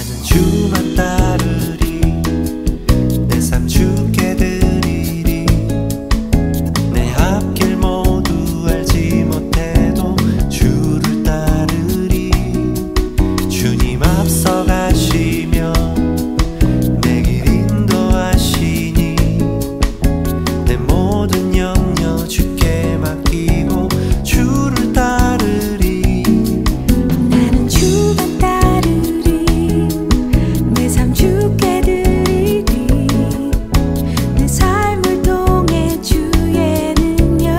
주만 따르리. 내 삶 주께 드리리. 내 앞길 모두 알지 못해도 주를 따르리. 주님 앞서가시며 내 길 인도하시니 내 모든 염려 주께 맡기고 주를 따르리. 나는 주만 따르리. 내 삶 주께 드리리. 내 삶을 통해 주의 능력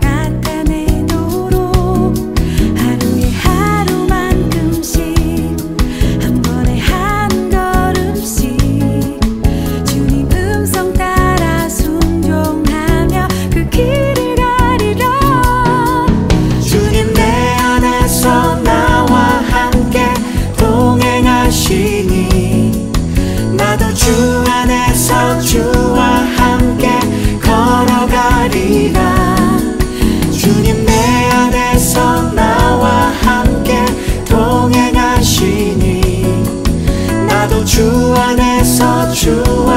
나타내도록 하루에 하루만큼씩 한 번에 한 걸음씩 주님 음성 따라 순종하며 그 길을 가리라. 주님 내 안에서 나와 함께 동행하시니 나도 주 안에서 주와 함께 걸어가리라. 주님 내 안에서 나와 함께 동행하시니 나도 주 안에서 주와